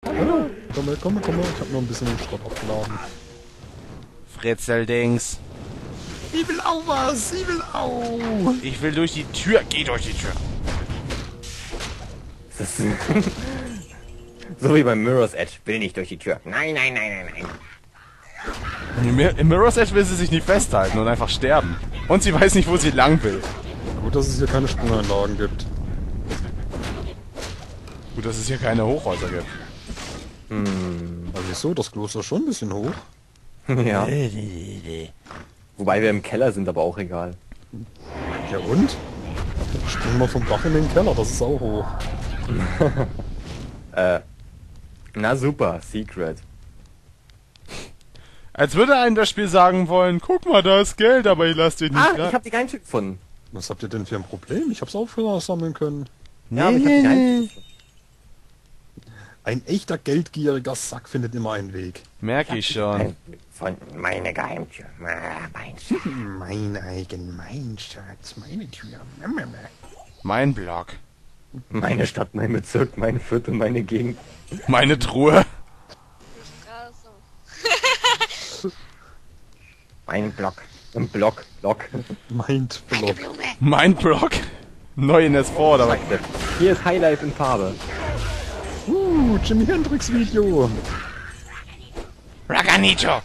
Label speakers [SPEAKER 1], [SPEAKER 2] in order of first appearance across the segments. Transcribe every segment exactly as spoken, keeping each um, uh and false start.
[SPEAKER 1] Ja, komm mal, komm mal, komm mal. Ich hab noch ein bisschen den Schrott aufgeladen.
[SPEAKER 2] Fritzeldings.
[SPEAKER 1] Ich will auch was, ich will auch.
[SPEAKER 2] Ich will durch die Tür. Geh durch die Tür.
[SPEAKER 3] Das ist so wie beim Mirror's Edge. Will nicht durch die Tür. Nein, nein, nein, nein, nein.
[SPEAKER 2] Im Mir- Im Mirror's Edge will sie sich nicht festhalten und einfach sterben. Und sie weiß nicht, wo sie lang will.
[SPEAKER 1] Gut, dass es hier keine Sprungeinlagen gibt.
[SPEAKER 2] Gut, dass es hier keine Hochhäuser gibt.
[SPEAKER 1] Also wieso? Das Klo ist ja schon ein bisschen hoch.
[SPEAKER 3] Ja. Wobei wir im Keller sind, aber auch egal.
[SPEAKER 1] Ja und? Springen wir vom Dach in den Keller, das ist auch hoch.
[SPEAKER 3] Na super, Secret.
[SPEAKER 2] Als würde einem das Spiel sagen wollen, guck mal, da ist Geld, aber ich lass dich nicht
[SPEAKER 3] Ah,
[SPEAKER 2] rein.
[SPEAKER 3] ich habe die Geheimtür gefunden.
[SPEAKER 1] Was habt ihr denn für ein Problem? Ich hab's auch sammeln können.
[SPEAKER 3] Ja, aber ich habe die Geheimtür gefunden.
[SPEAKER 1] Ein echter geldgieriger Sack findet immer einen Weg.
[SPEAKER 2] Merke ich schon.
[SPEAKER 3] Von meine Geheimtür. Ah, mein Schatz.
[SPEAKER 1] Mein eigen, mein Schatz, meine Tür.
[SPEAKER 2] Mein Block.
[SPEAKER 3] Meine Stadt, mein Bezirk, mein Viertel, meine Gegend.
[SPEAKER 2] Meine Truhe.
[SPEAKER 4] Gerade so.
[SPEAKER 3] Mein Block. Ein Block. Block.
[SPEAKER 1] Meint Block.
[SPEAKER 2] Mein Block. Neu in S vier, oder was?
[SPEAKER 3] Hier ist Highlife in Farbe.
[SPEAKER 1] Uh, Jimi Hendrix Video.
[SPEAKER 2] Raganicho.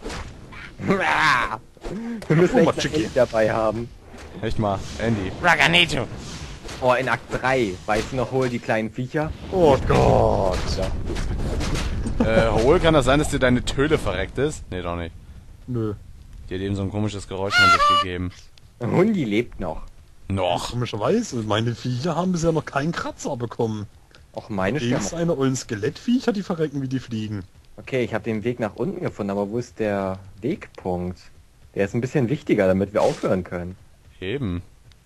[SPEAKER 3] Wir müssen
[SPEAKER 1] Oh, mal
[SPEAKER 3] echt
[SPEAKER 1] Chicky.
[SPEAKER 3] eine Andy dabei haben.
[SPEAKER 2] Echt mal, Andy. Raganicho.
[SPEAKER 3] Oh, in Akt drei. Weißt du noch, hol die kleinen Viecher?
[SPEAKER 1] Oh Gott.
[SPEAKER 2] Äh, Hol, kann das sein, dass dir deine Töle verreckt ist? Nee, doch nicht.
[SPEAKER 1] Nö.
[SPEAKER 2] Die hat eben so ein komisches Geräusch von sich gegeben.
[SPEAKER 3] Hundi lebt noch.
[SPEAKER 2] Noch.
[SPEAKER 1] Komischerweise, meine Viecher haben bisher noch keinen Kratzer bekommen.
[SPEAKER 3] Auch meine
[SPEAKER 1] Eben
[SPEAKER 3] Sterbe.
[SPEAKER 1] eine ollen Skelettviecher, die verrecken wie die Fliegen.
[SPEAKER 3] Okay, ich habe den Weg nach unten gefunden, aber wo ist der Wegpunkt? Der ist ein bisschen wichtiger, damit wir aufhören können.
[SPEAKER 2] Eben.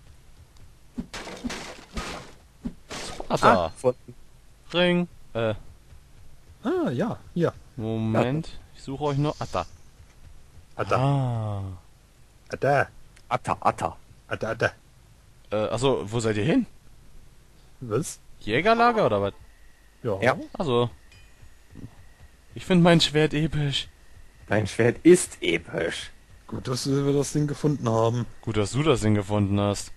[SPEAKER 3] Ah,
[SPEAKER 2] Wasser.
[SPEAKER 3] gefunden.
[SPEAKER 2] Ring. Äh,
[SPEAKER 1] Ah, ja, hier.
[SPEAKER 2] Moment. Ich suche euch noch. Ah, da.
[SPEAKER 1] Ah, da,
[SPEAKER 2] Ah.
[SPEAKER 1] ah, da,
[SPEAKER 3] Atta, Atta.
[SPEAKER 1] ah, da, da.
[SPEAKER 2] Äh, achso, wo seid ihr hin?
[SPEAKER 1] Was?
[SPEAKER 2] Jägerlager oder was?
[SPEAKER 1] Ja.
[SPEAKER 3] Ja.
[SPEAKER 2] Also. Ich finde mein Schwert episch.
[SPEAKER 3] Dein Schwert ist episch.
[SPEAKER 1] Gut, dass wir das Ding gefunden haben.
[SPEAKER 2] Gut, dass du das Ding gefunden hast.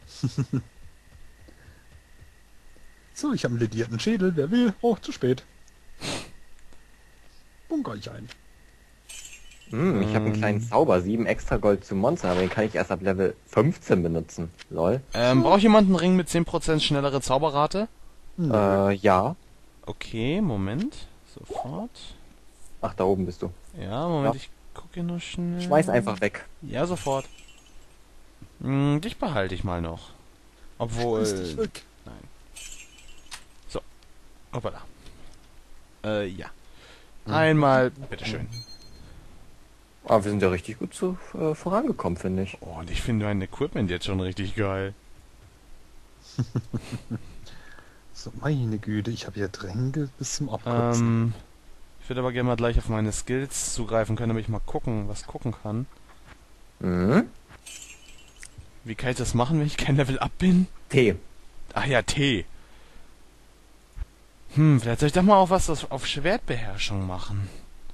[SPEAKER 1] So, ich habe einen ledierten Schädel. Wer will? Oh, zu spät. Bunker ich ein.
[SPEAKER 3] Hm, ich habe einen kleinen Zauber, sieben extra Gold zum Monster, aber den kann ich erst ab Level fünfzehn benutzen. Lol.
[SPEAKER 2] Ähm, braucht jemand einen Ring mit zehn Prozent schnellere Zauberrate?
[SPEAKER 3] Äh, ja.
[SPEAKER 2] Okay, Moment. Sofort.
[SPEAKER 3] Ach, da oben bist du.
[SPEAKER 2] Ja, Moment,
[SPEAKER 3] Ja.
[SPEAKER 2] ich gucke nur schnell.
[SPEAKER 3] Schmeiß einfach weg.
[SPEAKER 2] Ja, sofort. Hm, dich behalte ich mal noch. Obwohl...
[SPEAKER 1] Ist dich weg.
[SPEAKER 2] Hoppala. Äh, ja. Einmal, bitteschön.
[SPEAKER 3] Aber wir sind ja richtig gut zu, äh, vorangekommen, finde ich.
[SPEAKER 2] Oh, und ich finde mein Equipment jetzt schon richtig geil.
[SPEAKER 1] So, meine Güte, ich habe hier Tränke bis zum Abkotzen.
[SPEAKER 2] Ähm, ich würde aber gerne mal gleich auf meine Skills zugreifen können, damit ich mal gucken, was gucken kann.
[SPEAKER 3] Mhm.
[SPEAKER 2] Wie kann ich das machen, wenn ich kein Level Up bin?
[SPEAKER 3] T.
[SPEAKER 2] Ach ja, T. Hm, vielleicht soll ich doch mal auf was das- auf Schwertbeherrschung machen.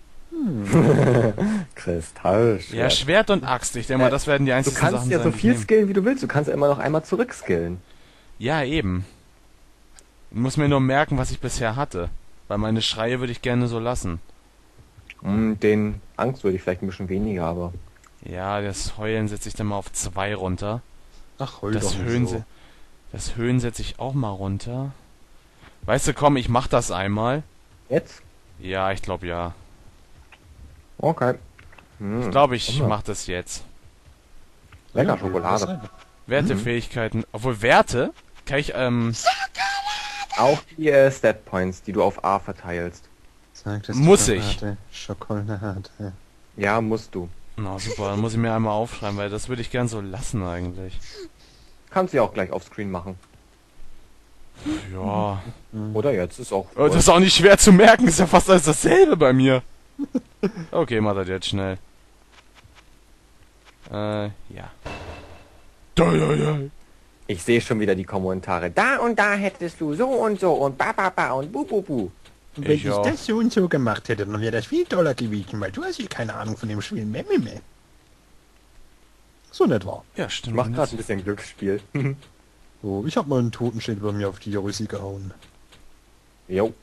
[SPEAKER 3] Kristallschwert.
[SPEAKER 2] Ja, Schwert und Axt. Ich denke mal,
[SPEAKER 3] Äh,
[SPEAKER 2] das werden die
[SPEAKER 3] Du
[SPEAKER 2] einzigen
[SPEAKER 3] kannst
[SPEAKER 2] Sachen
[SPEAKER 3] ja
[SPEAKER 2] sein,
[SPEAKER 3] so
[SPEAKER 2] die ich
[SPEAKER 3] viel
[SPEAKER 2] nehme.
[SPEAKER 3] skillen, wie du willst. Du kannst ja immer noch einmal zurückskillen.
[SPEAKER 2] Ja, eben. Ich muss mir nur merken, was ich bisher hatte. Weil meine Schreie würde ich gerne so lassen.
[SPEAKER 3] Hm, den Angst würde ich vielleicht ein bisschen weniger, aber...
[SPEAKER 2] Ja, das Heulen setze ich dann mal auf zwei runter.
[SPEAKER 1] Ach, heul
[SPEAKER 2] Das
[SPEAKER 1] doch nicht
[SPEAKER 2] Höhen,
[SPEAKER 1] so.
[SPEAKER 2] se- das Höhen setze ich auch mal runter. Weißt du, komm, ich mach das einmal.
[SPEAKER 3] Jetzt?
[SPEAKER 2] Ja, ich glaube ja.
[SPEAKER 3] Okay. Hm.
[SPEAKER 2] Ich glaube, ich
[SPEAKER 3] Ja.
[SPEAKER 2] mach das jetzt.
[SPEAKER 3] Lecker
[SPEAKER 1] Ja,
[SPEAKER 3] Schokolade.
[SPEAKER 1] das-
[SPEAKER 2] Wertefähigkeiten. Obwohl Werte kann ich, ähm,
[SPEAKER 3] Auch die äh, Stat Points, die du auf A verteilst.
[SPEAKER 1] Sag das
[SPEAKER 2] Muss ich.
[SPEAKER 1] Schokolade, Schokolade.
[SPEAKER 3] Ja, musst du.
[SPEAKER 2] na super, dann muss ich mir einmal aufschreiben, weil das würde ich gern so lassen eigentlich.
[SPEAKER 3] Kannst du ja auch gleich auf Screen machen.
[SPEAKER 2] Ja.
[SPEAKER 3] Oder jetzt ist auch...
[SPEAKER 2] Oh, das ist auch nicht schwer zu merken, ist ja fast alles dasselbe bei mir. Okay, mach das jetzt schnell. Äh, ja. Da, ja, ja.
[SPEAKER 3] Ich sehe schon wieder die Kommentare. Da und da hättest du so und so und ba ba ba und bu bu bu.
[SPEAKER 1] Und wenn
[SPEAKER 2] Ich
[SPEAKER 1] ich,
[SPEAKER 2] auch.
[SPEAKER 1] das so und so gemacht hätte, dann wäre das viel toller gewesen, weil du hast ja keine Ahnung von dem Spiel. Meh. So nicht wahr.
[SPEAKER 2] Ja,
[SPEAKER 3] Ich
[SPEAKER 2] stimmt.
[SPEAKER 3] mach gerade ein bisschen Glücksspiel.
[SPEAKER 1] So, ich habe mal einen Totenschild bei mir auf die Rüssi gehauen.
[SPEAKER 3] Jo.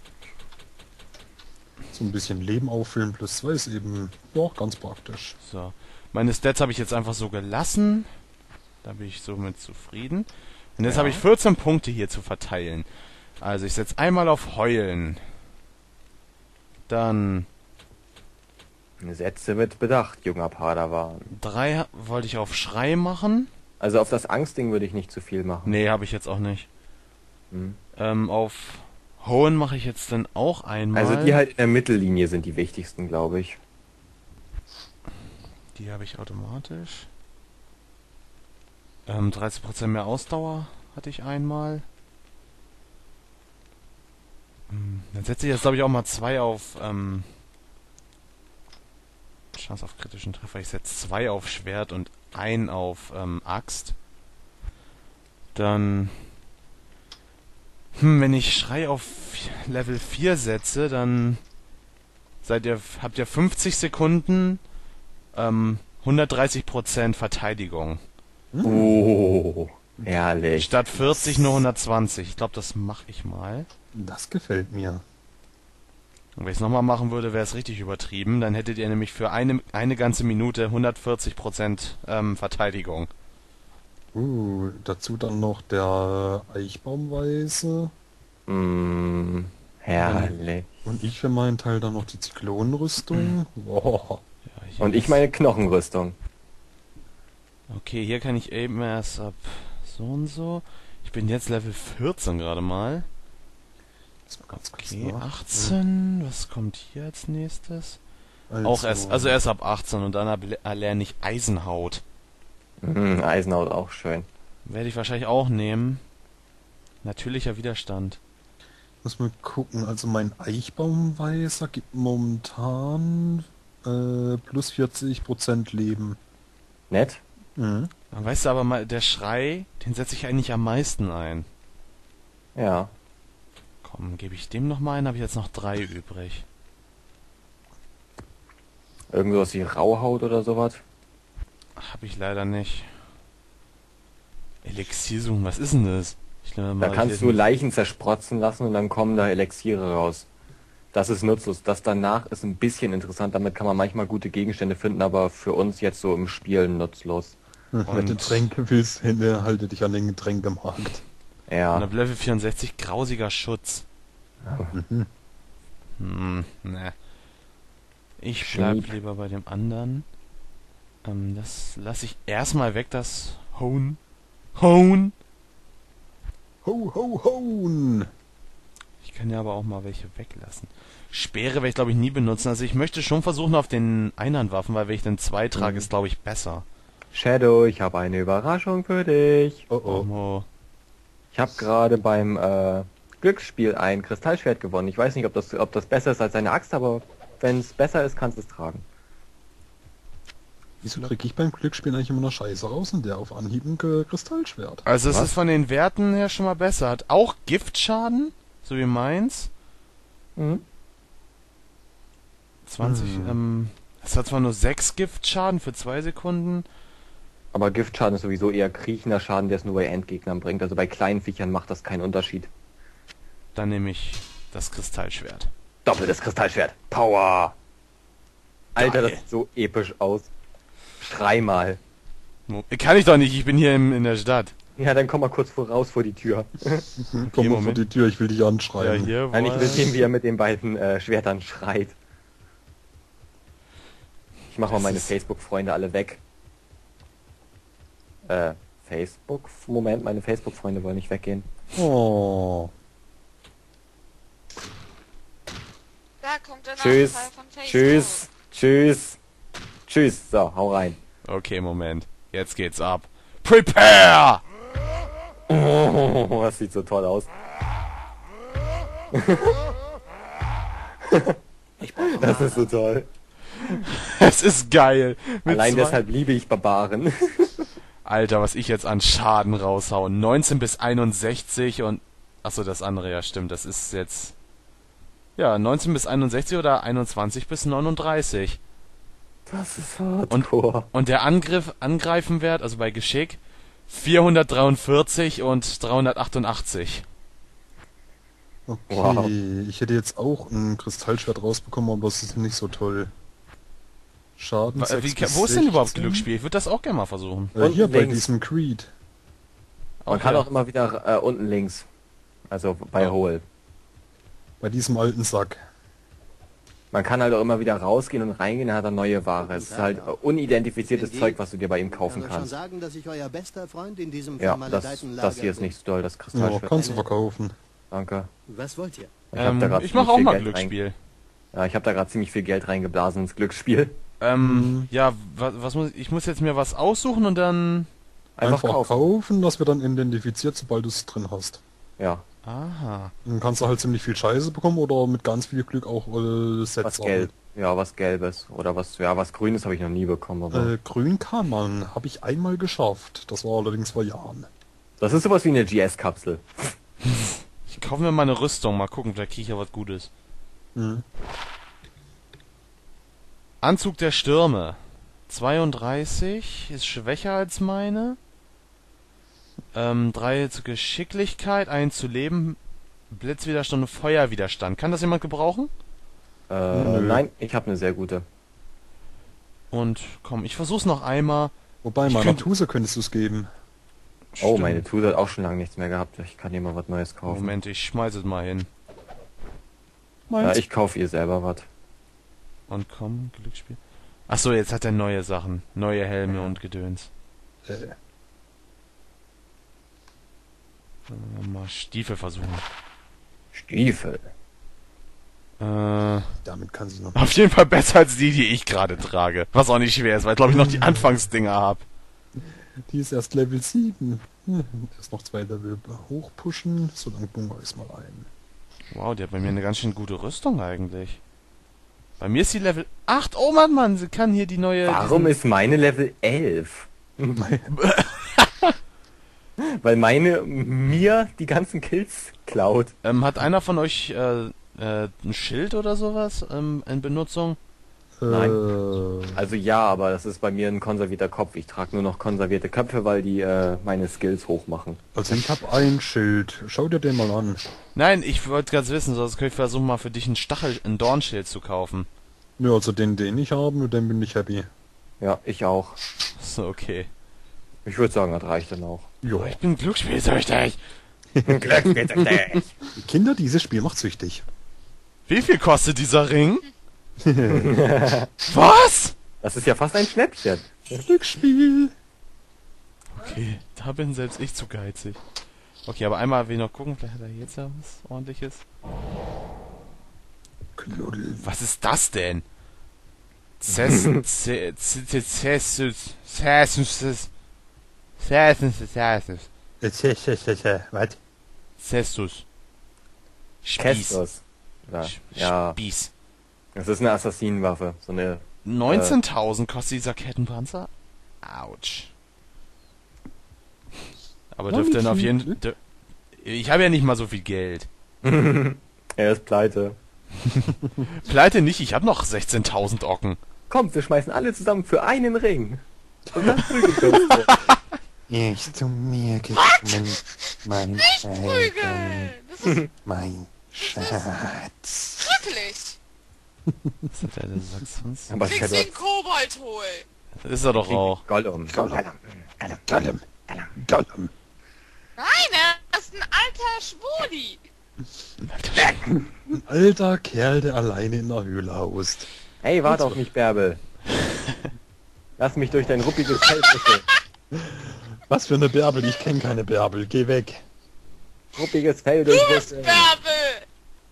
[SPEAKER 1] So ein bisschen Leben auffüllen plus zwei ist eben, ja, ganz praktisch.
[SPEAKER 2] So. Meine Stats habe ich jetzt einfach so gelassen. Da bin ich somit zufrieden. Und jetzt
[SPEAKER 3] Ja.
[SPEAKER 2] habe ich vierzehn Punkte hier zu verteilen. Also ich setze einmal auf Heulen. Dann
[SPEAKER 3] Sätze mit Bedacht, junger Padawan.
[SPEAKER 2] drei wollte ich auf Schrei machen.
[SPEAKER 3] Also auf das Angstding würde ich nicht zu viel machen.
[SPEAKER 2] Nee, habe ich jetzt auch nicht.
[SPEAKER 3] Hm.
[SPEAKER 2] Ähm, auf Hauen mache ich jetzt dann auch einmal.
[SPEAKER 3] Also die halt in der Mittellinie sind die wichtigsten, glaube ich.
[SPEAKER 2] Die habe ich automatisch. Ähm, dreißig Prozent mehr Ausdauer hatte ich einmal. Hm, Dann setze ich jetzt, glaube ich, auch mal zwei auf ähm, Chance auf kritischen Treffer. Ich setze zwei auf Schwert und ein auf ähm, Axt. Dann... Hm, wenn ich Schrei auf Level vier setze, dann seid ihr, habt ihr fünfzig Sekunden ähm, hundertdreißig Prozent Verteidigung.
[SPEAKER 3] Oh, herrlich.
[SPEAKER 2] Statt vierzig nur hundertzwanzig. Ich glaube, das mache ich mal.
[SPEAKER 1] Das gefällt mir.
[SPEAKER 2] Und wenn ich es nochmal machen würde, wäre es richtig übertrieben. Dann hättet ihr nämlich für eine, eine ganze Minute hundertvierzig Prozent ähm, Verteidigung.
[SPEAKER 1] Uh, dazu dann noch der Eichbaumweise.
[SPEAKER 3] Mm, herrlich.
[SPEAKER 1] Und ich für meinen Teil dann noch die Zyklonenrüstung. Boah.
[SPEAKER 2] Ja, hier
[SPEAKER 3] Und ich
[SPEAKER 2] ist-
[SPEAKER 3] meine Knochenrüstung.
[SPEAKER 2] Okay, hier kann ich eben erst ab so und so. Ich bin jetzt Level vierzehn gerade mal.
[SPEAKER 1] Jetzt mal ganz kurz
[SPEAKER 2] Okay,
[SPEAKER 1] nach.
[SPEAKER 2] achtzehn. Was kommt hier als nächstes?
[SPEAKER 1] Also,
[SPEAKER 2] Auch erst, also erst ab achtzehn und dann erble- erlerne ich Eisenhaut.
[SPEAKER 3] Mhm, Eisenhaut auch schön.
[SPEAKER 2] Werde ich wahrscheinlich auch nehmen. Natürlicher Widerstand.
[SPEAKER 1] Muss mal gucken, also mein Eichbaumweiser gibt momentan äh, plus vierzig Prozent Leben.
[SPEAKER 3] Nett?
[SPEAKER 1] Mhm.
[SPEAKER 2] Dann weißt du aber mal, der Schrei, den setze ich eigentlich am meisten ein.
[SPEAKER 3] Ja.
[SPEAKER 2] Komm, gebe ich dem noch mal einen, habe ich jetzt noch drei übrig.
[SPEAKER 3] Irgendwas wie Rauhaut oder sowas.
[SPEAKER 2] Habe ich leider nicht. Elixier suchen, was ist denn das? Ich nehme mal
[SPEAKER 3] Da kannst
[SPEAKER 2] hier-
[SPEAKER 3] du Leichen zersprotzen lassen und dann kommen da Elixiere raus. Das ist nutzlos. Das danach ist ein bisschen interessant. Damit kann man manchmal gute Gegenstände finden, aber für uns jetzt so im Spiel nutzlos.
[SPEAKER 1] Wenn du Tränke willst, Hände, halte dich an den Getränkemarkt.
[SPEAKER 2] Und
[SPEAKER 3] Ja.
[SPEAKER 2] ab Level vierundsechzig grausiger Schutz.
[SPEAKER 1] Mhm.
[SPEAKER 2] Hm, ne. Ich bleib
[SPEAKER 3] Schniep.
[SPEAKER 2] lieber bei dem anderen. Ähm, das lasse ich erstmal weg, das Hone. Hone!
[SPEAKER 1] Ho, ho, ho!
[SPEAKER 2] Ich kann ja aber auch mal welche weglassen. Speere werde ich glaube ich nie benutzen. Also ich möchte schon versuchen auf den Einhandwaffen, weil wenn ich den zwei trage,
[SPEAKER 3] Mhm.
[SPEAKER 2] ist glaube ich besser.
[SPEAKER 3] Shadow, ich habe eine Überraschung für dich.
[SPEAKER 1] Oh, oh.
[SPEAKER 2] Oh.
[SPEAKER 3] Ich habe gerade beim äh, Glücksspiel ein Kristallschwert gewonnen. Ich weiß nicht, ob das, ob das besser ist als eine Axt, aber wenn es besser ist, kannst du es tragen.
[SPEAKER 1] Wieso krieg ich beim Glücksspiel eigentlich immer noch Scheiße raus und der auf Anhieb ein K- Kristallschwert?
[SPEAKER 2] Also es
[SPEAKER 3] Was?
[SPEAKER 2] ist von den Werten her schon mal besser. Hat auch Giftschaden, so wie meins.
[SPEAKER 3] Mhm.
[SPEAKER 2] zwanzig,
[SPEAKER 1] Hm.
[SPEAKER 2] ähm, es hat zwar nur sechs Giftschaden für zwei Sekunden.
[SPEAKER 3] Aber Giftschaden ist sowieso eher kriechender Schaden, der es nur bei Endgegnern bringt. Also bei kleinen Viechern macht das keinen Unterschied.
[SPEAKER 2] Dann nehme ich das Kristallschwert.
[SPEAKER 3] Doppeltes Kristallschwert. Power! Alter,
[SPEAKER 2] Geil.
[SPEAKER 3] das sieht so episch aus. Schrei mal.
[SPEAKER 2] Mo- Kann ich doch nicht, ich bin hier im, in der Stadt.
[SPEAKER 3] Ja, dann komm mal kurz voraus vor die Tür.
[SPEAKER 1] Komm mal vor
[SPEAKER 2] Moment.
[SPEAKER 1] die Tür, ich will dich anschreien.
[SPEAKER 2] hier
[SPEAKER 3] Nein, ich
[SPEAKER 2] war-
[SPEAKER 3] will sehen, wie er mit den beiden äh, Schwertern schreit. Ich mach mal
[SPEAKER 2] Das
[SPEAKER 3] meine
[SPEAKER 2] ist-
[SPEAKER 3] Facebook-Freunde alle weg. Äh, Facebook? Moment, meine Facebook-Freunde wollen nicht weggehen.
[SPEAKER 1] Oh.
[SPEAKER 4] Da kommt der
[SPEAKER 3] Tschüss.
[SPEAKER 4] Nachteil von Facebook.
[SPEAKER 3] Tschüss. Tschüss. Tschüss. So, hau rein.
[SPEAKER 2] Okay, Moment. Jetzt geht's ab. Prepare!
[SPEAKER 3] Oh, das sieht so toll aus. Das ist so toll.
[SPEAKER 2] Es ist geil. Mit
[SPEAKER 3] Allein
[SPEAKER 2] zwei-
[SPEAKER 3] deshalb liebe ich Barbaren.
[SPEAKER 2] Alter, was ich jetzt an Schaden raushaue. neunzehn bis einundsechzig und... Achso, das andere, ja stimmt. Das ist jetzt... Ja, neunzehn bis einundsechzig oder einundzwanzig bis neununddreißig.
[SPEAKER 3] Das ist hardcore.
[SPEAKER 2] Und der Angriff, Angreifenwert, also bei Geschick, vierhundertdreiundvierzig und dreihundertachtundachtzig.
[SPEAKER 1] Okay,
[SPEAKER 3] Wow.
[SPEAKER 1] ich hätte jetzt auch ein Kristallschwert rausbekommen, aber das ist nicht so toll. Schaden
[SPEAKER 2] Wa-
[SPEAKER 1] sechs
[SPEAKER 2] Wie,
[SPEAKER 1] bis
[SPEAKER 2] wo ist denn überhaupt
[SPEAKER 1] sechzehn.
[SPEAKER 2] Glücksspiel? Ich würde das auch gerne mal versuchen.
[SPEAKER 1] Äh, hier
[SPEAKER 3] Unten
[SPEAKER 1] bei
[SPEAKER 3] links.
[SPEAKER 1] diesem Creed.
[SPEAKER 3] Man kann
[SPEAKER 2] ja.
[SPEAKER 3] auch immer wieder äh, unten links. Also bei
[SPEAKER 2] Oh.
[SPEAKER 3] Hole.
[SPEAKER 1] Bei diesem alten Sack.
[SPEAKER 3] Man kann halt auch immer wieder rausgehen und reingehen, dann hat er neue Ware. Es ist halt äh, unidentifiziertes Zeug, was du dir bei ihm kaufen
[SPEAKER 5] kann schon
[SPEAKER 3] kannst.
[SPEAKER 5] sagen, dass ich euer bester Freund in diesem
[SPEAKER 3] Ja, das,
[SPEAKER 5] vermaledeiten
[SPEAKER 3] das
[SPEAKER 5] Lager
[SPEAKER 3] hier ist
[SPEAKER 5] bin.
[SPEAKER 3] nicht so doll, das
[SPEAKER 1] Ja,
[SPEAKER 3] Kristallschwert.
[SPEAKER 1] kannst du verkaufen.
[SPEAKER 3] Danke.
[SPEAKER 5] Was wollt ihr?
[SPEAKER 3] Ich, hab
[SPEAKER 2] Ähm,
[SPEAKER 3] da grad
[SPEAKER 2] ich
[SPEAKER 3] ziemlich
[SPEAKER 2] mache auch
[SPEAKER 3] viel
[SPEAKER 2] mal
[SPEAKER 3] Geld
[SPEAKER 2] Glücksspiel.
[SPEAKER 3] Rein, ja, ich habe da gerade ziemlich viel Geld reingeblasen ins Glücksspiel.
[SPEAKER 2] Ähm, ja, was, was muss ich muss jetzt mir was aussuchen und dann.
[SPEAKER 3] Einfach,
[SPEAKER 1] Einfach
[SPEAKER 3] kaufen.
[SPEAKER 1] kaufen, das wird dann identifiziert, sobald du es drin hast.
[SPEAKER 3] Ja,
[SPEAKER 2] Aha.
[SPEAKER 1] Dann kannst du halt ziemlich viel Scheiße bekommen oder mit ganz viel Glück auch äh, Sets
[SPEAKER 3] was
[SPEAKER 1] haben.
[SPEAKER 3] gelb. Ja, was gelbes. Oder was, ja, was grünes habe ich noch nie bekommen. Aber
[SPEAKER 1] Äh, grün kann man, habe ich einmal geschafft. Das war allerdings vor Jahren.
[SPEAKER 3] das ist sowas wie eine G S-Kapsel.
[SPEAKER 2] Ich kaufe mir mal eine Rüstung, mal gucken, vielleicht kriege ich ja was Gutes.
[SPEAKER 1] Mhm.
[SPEAKER 2] Anzug der Stürme. zweiunddreißig ist schwächer als meine. Ähm, drei zu Geschicklichkeit, ein zu Leben, Blitzwiderstand und Feuerwiderstand. Kann das jemand gebrauchen?
[SPEAKER 3] Äh,
[SPEAKER 1] Nö.
[SPEAKER 3] nein, ich habe eine sehr gute.
[SPEAKER 2] Und komm, ich versuch's noch einmal.
[SPEAKER 1] Wobei,
[SPEAKER 2] Ich
[SPEAKER 1] meiner
[SPEAKER 2] könnt-
[SPEAKER 1] Tuse könntest du es geben.
[SPEAKER 3] Oh,
[SPEAKER 2] Stimmt.
[SPEAKER 3] meine Tuse hat auch schon lange nichts mehr gehabt. Ich kann dir mal was Neues kaufen.
[SPEAKER 2] Moment, ich schmeiß es mal hin.
[SPEAKER 3] Ja,
[SPEAKER 1] Meins.
[SPEAKER 3] ich kaufe ihr selber was.
[SPEAKER 2] Und komm, Glücksspiel. Ach so, jetzt hat er neue Sachen. Neue Helme und Gedöns.
[SPEAKER 1] Äh,
[SPEAKER 2] Äh, Mal Stiefel versuchen.
[SPEAKER 3] Stiefel.
[SPEAKER 2] Äh,
[SPEAKER 1] damit kann sie noch.
[SPEAKER 2] auf jeden Fall besser als die, die ich gerade trage. Was auch nicht schwer ist, weil ich glaube ich noch die Anfangsdinger habe.
[SPEAKER 1] Die ist erst Level sieben. Hm, erst noch zwei Level hochpushen. So lang bunker ich mal ein.
[SPEAKER 2] Wow, die hat bei mir eine ganz schön gute Rüstung eigentlich. Bei mir ist die Level acht. Oh Mann, Mann, sie kann hier die neue...
[SPEAKER 3] Warum
[SPEAKER 2] diesen-
[SPEAKER 3] ist meine Level elf? Weil meine mir die ganzen Kills klaut.
[SPEAKER 2] Ähm, hat einer von euch äh, äh, ein Schild oder sowas ähm, in Benutzung?
[SPEAKER 3] Nein.
[SPEAKER 1] Äh,
[SPEAKER 3] Also ja, aber das ist bei mir ein konservierter Kopf. Ich trage nur noch konservierte Köpfe, weil die äh, meine Skills hochmachen.
[SPEAKER 1] also ich habe ein Schild. Schau dir den mal an.
[SPEAKER 2] Nein, ich wollte ganz wissen, sonst könnte ich versuchen, mal für dich ein Stachel, ein Dornschild zu kaufen.
[SPEAKER 1] Ja, also den, den ich habe, mit dem bin ich happy.
[SPEAKER 3] Ja, ich auch.
[SPEAKER 2] So, okay.
[SPEAKER 3] Ich würde sagen, das reicht dann auch.
[SPEAKER 1] Ja.
[SPEAKER 2] Ich bin glücksspielsüchtig.
[SPEAKER 1] Kinder, dieses Spiel macht süchtig.
[SPEAKER 2] Wie viel kostet dieser Ring? Was?
[SPEAKER 3] Das ist ja fast ein Schnäppchen.
[SPEAKER 1] Glücksspiel.
[SPEAKER 2] Okay, da bin selbst ich zu geizig. Okay, aber einmal will ich noch gucken, vielleicht hat er jetzt ja was Ordentliches.
[SPEAKER 1] Knuddel.
[SPEAKER 2] Was ist das denn? Cess... Ce- Ce- Ce- Cessus... Cessus... Cessus... Cessus...
[SPEAKER 1] Was?
[SPEAKER 2] Cessus... Spieß.
[SPEAKER 3] Kestos. Ja,
[SPEAKER 2] Sch-
[SPEAKER 3] ja,
[SPEAKER 2] Spieß.
[SPEAKER 3] das ist eine Assassinenwaffe. So eine.
[SPEAKER 2] neunzehntausend kostet dieser Kettenpanzer? Autsch. Aber
[SPEAKER 1] Na,
[SPEAKER 2] dürfte
[SPEAKER 1] wie
[SPEAKER 2] dann auf
[SPEAKER 1] viel
[SPEAKER 2] jeden...
[SPEAKER 1] Glück?
[SPEAKER 2] dür- Ich habe ja nicht mal so viel Geld.
[SPEAKER 3] Er ist pleite.
[SPEAKER 2] Pleite nicht, ich habe noch sechzehntausend Ocken.
[SPEAKER 3] Kommt, wir schmeißen alle zusammen für einen Ring. Und dann prügeln wir uns.
[SPEAKER 1] Ich zu mir gekommen, mein
[SPEAKER 4] Prügel! Das ist
[SPEAKER 1] mein Schatz.
[SPEAKER 4] wirklich.
[SPEAKER 2] Was hat der denn Saxons?
[SPEAKER 3] Aber
[SPEAKER 4] Nix wie ein Kobold hol.
[SPEAKER 2] Das ist er doch auch.
[SPEAKER 3] Gollum.
[SPEAKER 1] Gollum. Gollum. Gollum.
[SPEAKER 4] Nein, er ist ein alter Schwuli.
[SPEAKER 1] Ein alter Kerl, der alleine in der Höhle haust.
[SPEAKER 3] Hey, warte auf mich, Bärbel. Lass mich durch dein ruppiges Feld bitte.
[SPEAKER 1] Was für eine Bärbel? Ich kenne keine Bärbel. Geh weg.
[SPEAKER 3] Ruppiges Feld
[SPEAKER 4] Du
[SPEAKER 3] und
[SPEAKER 4] bist Bärbel.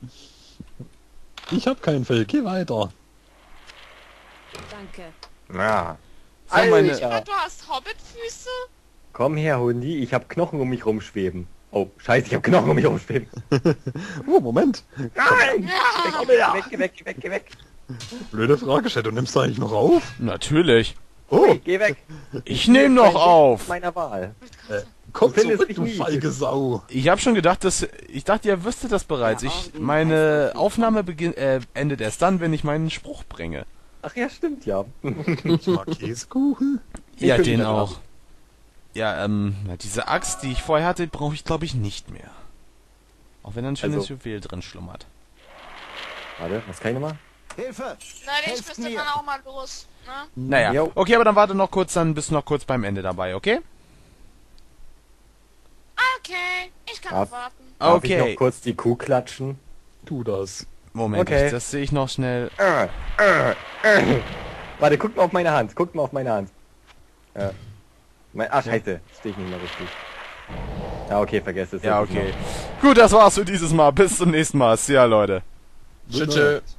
[SPEAKER 1] Ich hab kein Fell. Geh weiter.
[SPEAKER 6] Danke.
[SPEAKER 3] Ja.
[SPEAKER 2] Sag meine-
[SPEAKER 3] Alter.
[SPEAKER 4] Du hast Hobbitfüße?
[SPEAKER 3] Komm her, Hundi, ich hab Knochen um mich rumschweben. Oh, scheiße, ich hab Knochen um mich rumschweben.
[SPEAKER 1] Oh, Moment.
[SPEAKER 3] Nein!
[SPEAKER 4] Ja.
[SPEAKER 3] Geh weg, geh weg, geh weg, geh weg.
[SPEAKER 1] Blöde Frage, Chat. Du nimmst da eigentlich noch auf?
[SPEAKER 2] Natürlich.
[SPEAKER 1] Oh,
[SPEAKER 3] Hey, geh weg.
[SPEAKER 2] Ich nehme noch auf.
[SPEAKER 3] Meiner Wahl.
[SPEAKER 1] äh, Komm
[SPEAKER 3] findest
[SPEAKER 1] zurück,
[SPEAKER 3] dich
[SPEAKER 1] du
[SPEAKER 3] nie.
[SPEAKER 1] feige Sau.
[SPEAKER 2] Ich habe schon gedacht, dass ich dachte, ihr wüsstet das bereits. Ich meine Aufnahme beginn, äh, endet erst dann, wenn ich meinen Spruch bringe.
[SPEAKER 3] Ach ja, stimmt, ja.
[SPEAKER 1] Ich mag Käsekuchen.
[SPEAKER 2] Ja,
[SPEAKER 3] find
[SPEAKER 2] den
[SPEAKER 3] das
[SPEAKER 2] auch. Ja, ähm, ja, diese Axt, die ich vorher hatte, brauche ich glaube ich nicht mehr. Auch wenn da ein schönes
[SPEAKER 3] Also-
[SPEAKER 2] Juwel drin schlummert.
[SPEAKER 3] Warte, was kann ich nochmal?
[SPEAKER 5] Hilfe!
[SPEAKER 4] Na, ich
[SPEAKER 5] Helft
[SPEAKER 4] müsste
[SPEAKER 5] mir.
[SPEAKER 4] dann auch mal los. Ne?
[SPEAKER 2] Naja,
[SPEAKER 3] Jo.
[SPEAKER 2] okay, aber dann warte noch kurz, dann bist du noch kurz beim Ende dabei, okay?
[SPEAKER 4] Okay, ich kann
[SPEAKER 3] Darf-
[SPEAKER 4] noch warten.
[SPEAKER 3] Darf ich
[SPEAKER 2] Okay.
[SPEAKER 3] noch kurz die Kuh klatschen?
[SPEAKER 1] Tu das.
[SPEAKER 2] Moment,
[SPEAKER 3] Okay.
[SPEAKER 2] ich, das sehe ich noch schnell.
[SPEAKER 3] Äh, äh, äh. Warte, guck mal auf meine Hand. Guck mal auf meine Hand. Äh. Mein, ah, scheiße. Stehe ich nicht mehr richtig. Ja, okay, vergesst es.
[SPEAKER 2] Ja,
[SPEAKER 3] Hätte ich
[SPEAKER 2] okay. Gut, das war's für dieses Mal. Bis zum nächsten Mal. See ya, Leute.
[SPEAKER 1] Tschüss.